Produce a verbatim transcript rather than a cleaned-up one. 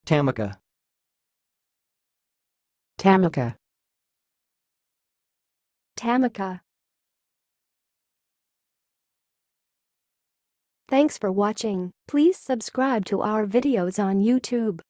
Tamika. Tamika. Tamika. Thanks for watching. Please subscribe to our videos on YouTube.